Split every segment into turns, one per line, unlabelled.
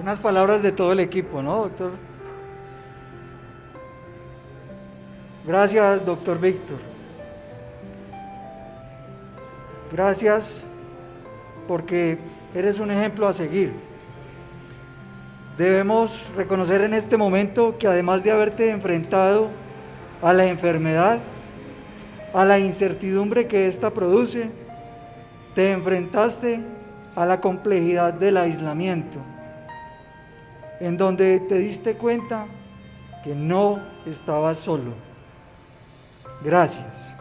Unas palabras de todo el equipo, ¿no, doctor? Gracias, doctor Víctor. Gracias porque eres un ejemplo a seguir. Debemos reconocer en este momento que además de haberte enfrentado a la enfermedad, a la incertidumbre que ésta produce, te enfrentaste a la complejidad del aislamiento, en donde te diste cuenta que no estabas solo. Gracias.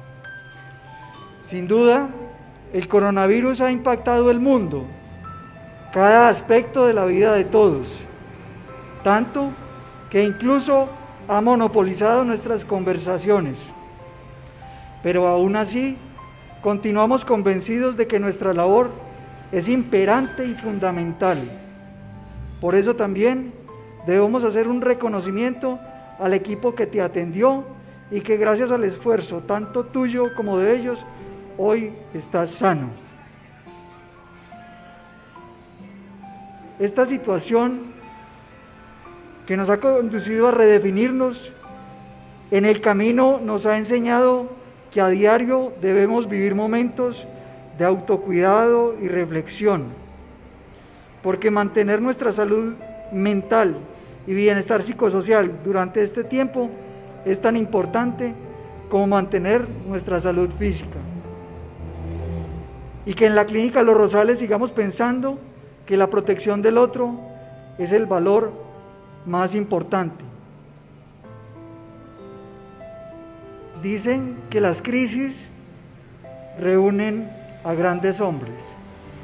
Sin duda, el coronavirus ha impactado el mundo, cada aspecto de la vida de todos, tanto que incluso ha monopolizado nuestras conversaciones. Pero aún así, continuamos convencidos de que nuestra labor es imperante y fundamental. Por eso también debemos hacer un reconocimiento al equipo que te atendió y que gracias al esfuerzo tanto tuyo como de ellos, hoy estás sano. Esta situación que nos ha conducido a redefinirnos en el camino nos ha enseñado que a diario debemos vivir momentos de autocuidado y reflexión, porque mantener nuestra salud mental y bienestar psicosocial durante este tiempo es tan importante como mantener nuestra salud física. Y que en la Clínica Los Rosales sigamos pensando que la protección del otro es el valor más importante. Dicen que las crisis reúnen a grandes hombres.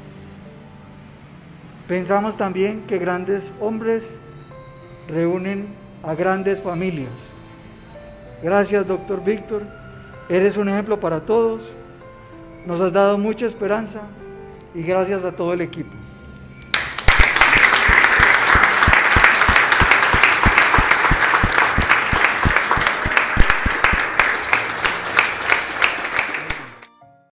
Pensamos también que grandes hombres reúnen a grandes familias. Gracias, doctor Víctor. Eres un ejemplo para todos. Nos has dado mucha esperanza y gracias a todo el equipo.